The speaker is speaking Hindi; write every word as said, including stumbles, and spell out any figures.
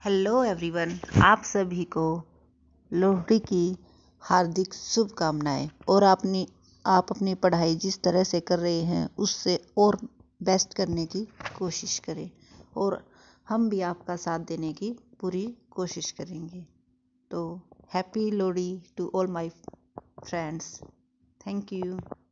हेलो एवरीवन, आप सभी को लोहड़ी की हार्दिक शुभकामनाएं। और आपने आप अपनी पढ़ाई जिस तरह से कर रहे हैं उससे और बेस्ट करने की कोशिश करें, और हम भी आपका साथ देने की पूरी कोशिश करेंगे। तो happy Lohri to all my friends. Thank you.